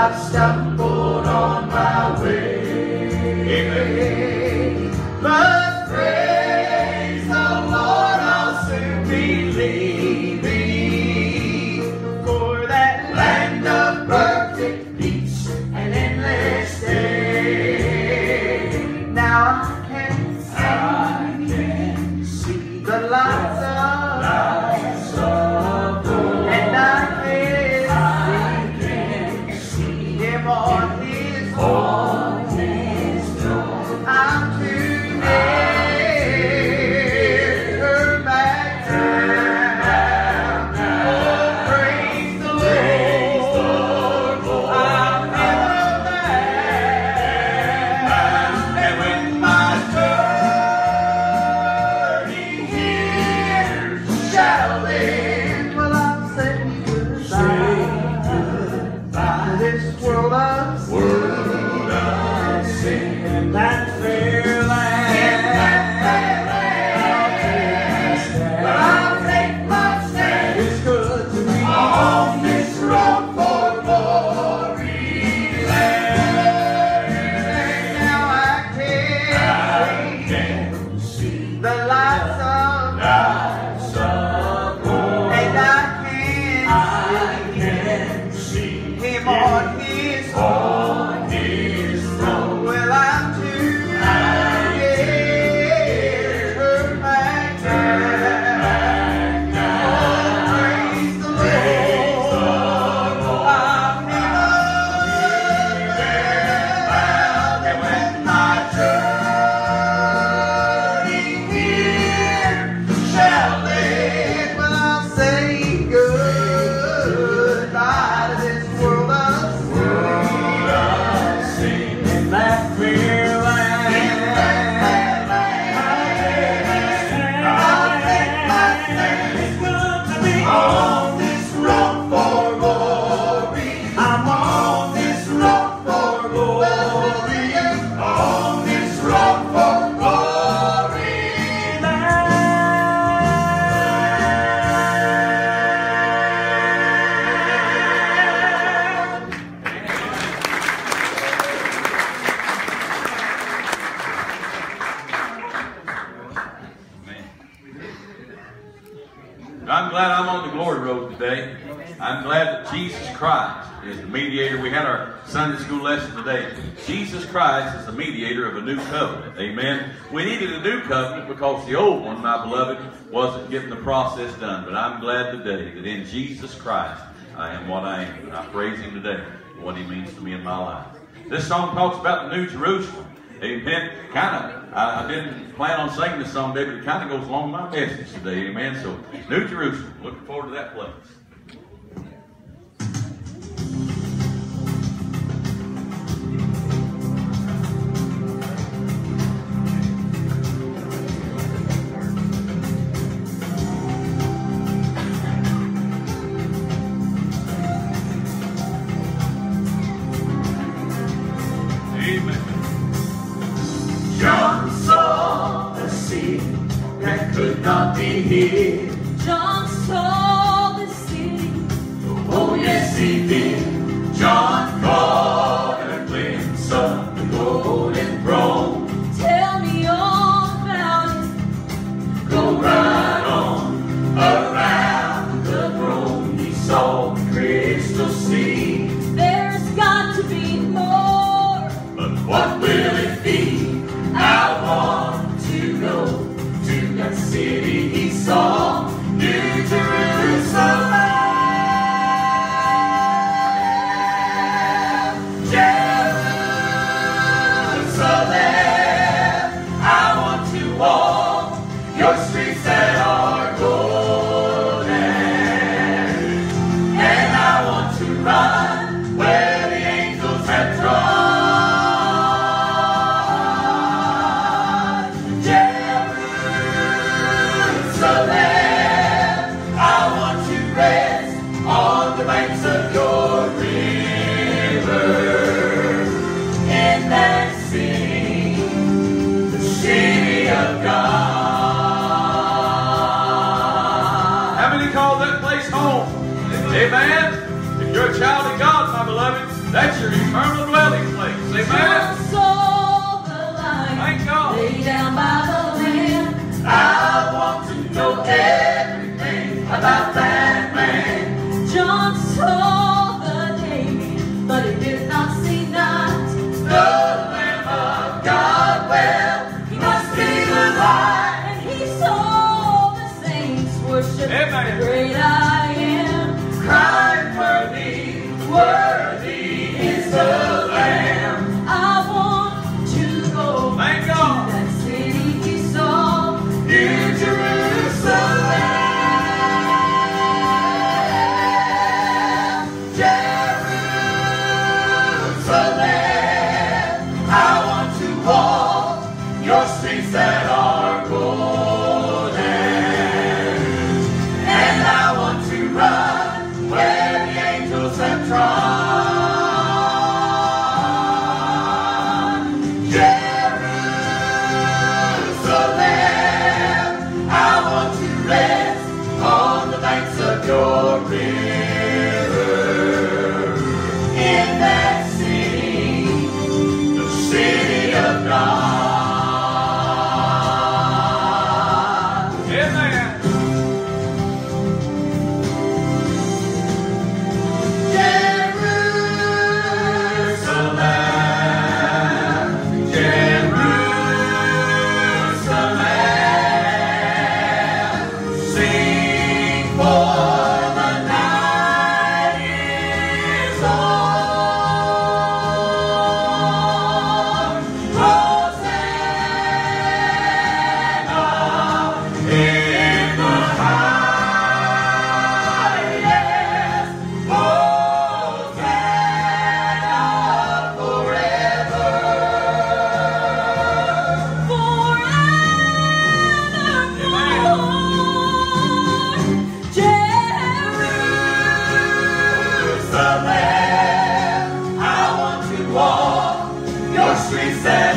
I've stumbled on my way. Amen. But praise the Lord, I'll soon be leaving for that land of perfect peace and endless day. Now I can see the lights of gold, and I can see Him on His throne. I'm too near to turn back now. Oh, praise the Lord, I'm never back. And when my journey here shall end, well, I'll say goodbye to this world of sin. In that fair land, I'll take my stand. It's good to be on this road for glory land. Now I can see the lights of gold, and I can see Him on His throne. Well, I'm too near to turn back now. Oh, praise the Lord, I'm never back. And when my journey here shall end, well, I'll say goodbye to this world of sin. In that fair land, I'll take my stand. It's good to be on this road for glory. I'm on this road for glory. On this road for glory land. I'm glad I'm on the glory road today. I'm glad that Jesus Christ is the mediator. We had our Sunday school lesson today. Jesus Christ is the mediator of a new covenant. Amen. We needed a new covenant because the old one, my beloved, wasn't getting the process done. But I'm glad today that in Jesus Christ I am what I am. And I praise Him today for what He means to me in my life. This song talks about the New Jerusalem. Amen. I didn't plan on singing this song today, but it kind of goes along with my message today. Amen. So, New Jerusalem. Looking forward to that place. John saw the sea that could not be hid. John saw the city. Oh yes he did. John caught a glimpse of the golden throne. Tell me all about it. Go right on around the throne. He saw the crystal sea. There's got to be more. But what will it be? I want to go to that city he saw. That's your eternal dwelling place. Amen. John saw the light Thank God. lay down by the Lamb. I want to know everything about that man. John saw the day, but he did not see night. The Lamb of God, well, he must be the light. And he saw the saints worship Amen. the great I am. Crying worthy, worthy is the Lamb. I want to go Thank to God. that city he saw. New Jerusalem, Jerusalem. I want to walk your streets that are golden, and I want to run where the angels have trod. Jerusalem, I want to rest on the banks of your river. In that city, the city of God. Amen. Jerusalem, Jerusalem, sing for the night is on. Hosanna in the highest. Hosanna forever. Jerusalem, I want to walk your streets that